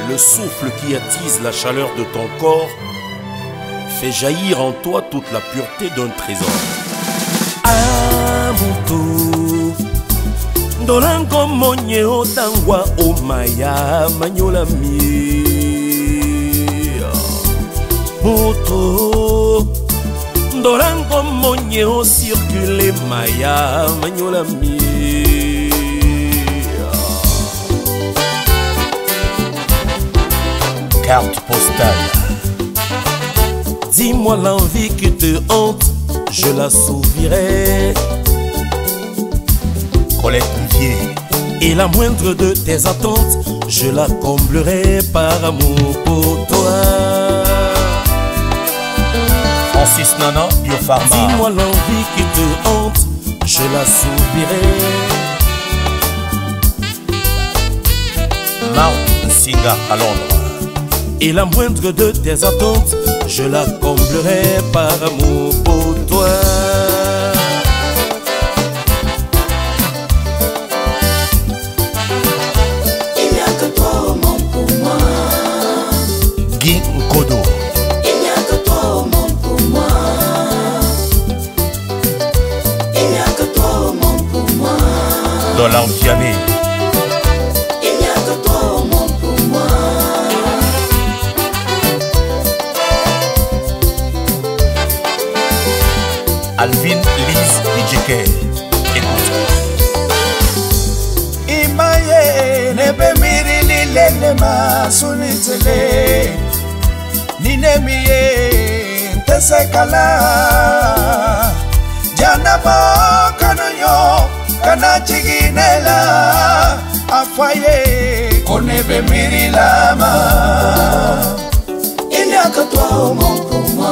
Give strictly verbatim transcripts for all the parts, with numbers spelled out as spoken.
le souffle qui attise la chaleur de ton corps, fait jaillir en toi toute la pureté d'un trésor. Amutu Dolango monye otangwa omaya manyola mi Mutu Dolango monye o circule maya manyola mi. Carte postale. Dis-moi l'envie qui te hante, je l'assouvirai. Colette Bouvier. Et la moindre de tes attentes, je la comblerai par amour pour toi. Francis Nana, Biopharma. Dis-moi l'envie qui te hante, je l'assouvirai. Marc Singa à Londres. Et la moindre de tes attentes, je la comblerai par amour pour toi. Il n'y a que toi au monde pour moi. Guy Nkodo. Il n'y a que toi au monde pour moi. Il n'y a que toi au monde pour moi. Dollar Vianney. Il n'y a que toi au monde pour moi. Alvin Lise Idjeke. Écoute. Imaye nebe miri lilele ma sunitele Ninemiye ntesekala Jana mo kanonyo kana chiginela Afaye konebe miri lama. Il n'y a que toi au monde pour moi.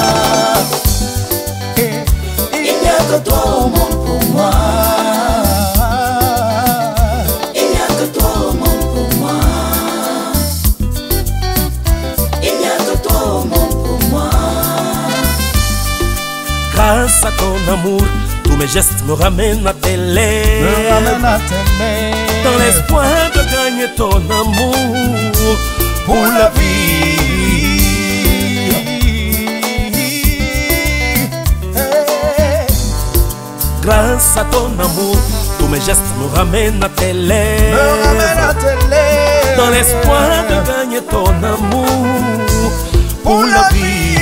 Il n'y a que toi au monde pour moi. Il n'y a que toi au monde pour moi. Il n'y a que toi au monde pour moi. Grâce à ton amour, tous mes gestes me ramènent à tes lèvres. Me ramène à tes lèvres. Dans l'espoir de gagner ton amour Pour la vie. Grâce à ton amour, tous mes gestes me ramènent à tes lèvres. Me ramène à tes lèvres. Dans l'espoir de gagner ton amour pour la vie.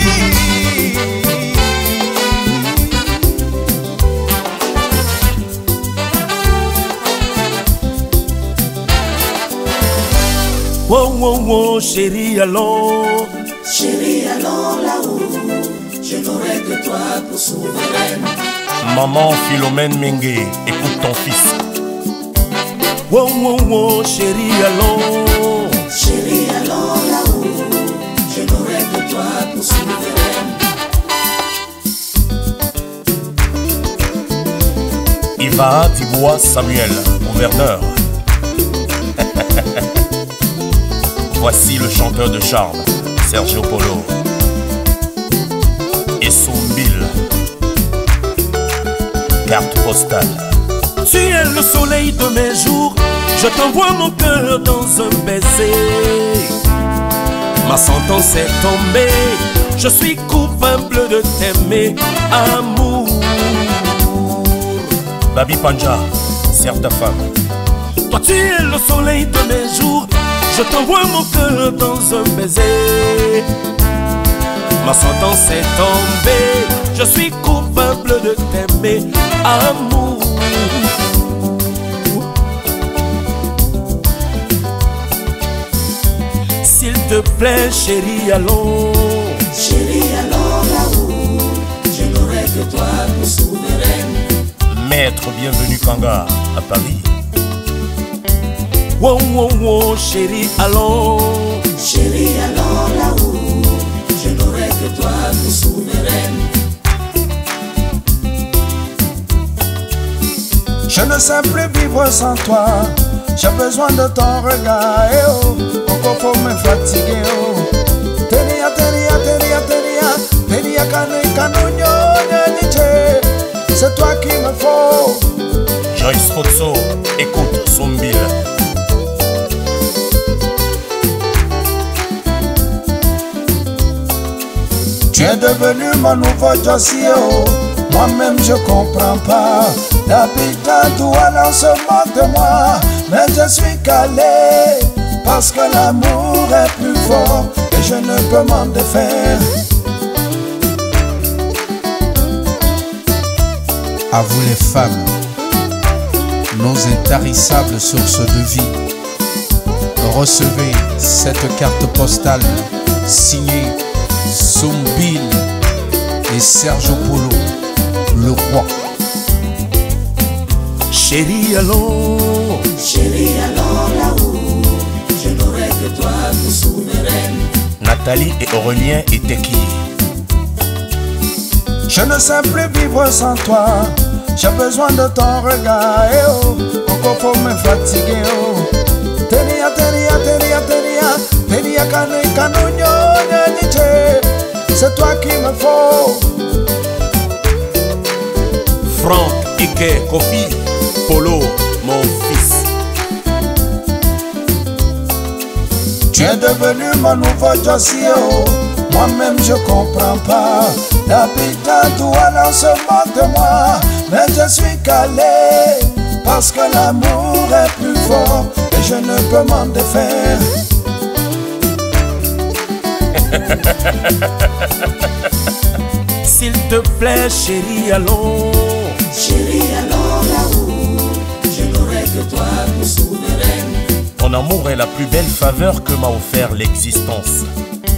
Wow, wow, wow, chérie, allons. Chérie, allons là-haut. Je n'aurai que toi pour souveraine. Maman Philomène Mengue. Écoute ton fils. Wow, wow, wow, chérie, allons. Chérie, allons là-haut. Je n'aurai que toi pour souveraine. Iva Tiboua Samuel, gouverneur. Voici le chanteur de charme, Sergio Polo. Et Soumbil. Carte postale. Tu es le soleil de mes jours, je t'envoie mon cœur dans un baiser. Ma sentence est tombée, je suis coupable de t'aimer, amour. Babi Panja, serre ta femme. Toi tu es le soleil de mes jours, je t'envoie mon cœur dans un baiser. Ma sentence est tombée, je suis coupable de t'aimer, amour. S'il te plaît, chérie, allons. Chérie, allons là-haut. Je n'aurai que toi pour souveraine. Maître Bienvenu Kanga, à Paris. Wow, wow, wow, chérie, allons. Chérie, allons là-haut. Je n'aurai que toi pour souveraine. Je ne sais plus vivre sans toi. J'ai besoin de ton regard. Eh oh, encore faut me fatiguer. Oh, tenia, tenia, tenia, tenia, tenia, canu, canu, nyo, c'est toi qui me faut. Joyce Fotso, écoute Soumbil. Tu es devenu mon nouveau Josio. Moi-même je comprends pas. D'habitude tout allant se moque de moi, mais je suis calé parce que l'amour est plus fort et je ne peux m'en défaire. À vous les femmes, nos intarissables sources de vie, recevez cette carte postale signée Zumbil et Sergio Polo, le roi. Chérie, allons, Chérie, allons là-haut, je n'aurai que toi pour souveraine. Nathalie et Aurélien étaient qui? Je ne sais plus vivre sans toi. J'ai besoin de ton regard. Eh oh, encore faut me fatiguer. Oh, tenia, tenia, tenia, tenia, tenia, canu, canu, niche. C'est toi qui me faut. Franck, Ike, Kofi, Polo, mon fils. Tu es devenu mon nouveau Josio. Moi-même je comprends pas. D'habitude tout allant se moque de moi, mais je suis calé parce que l'amour est plus fort et je ne peux m'en défaire. S'il te plaît, chérie, allons. Chérie, allons là-haut, je n'aurai que toi pour souveraine. Ton amour est la plus belle faveur que m'a offert l'existence.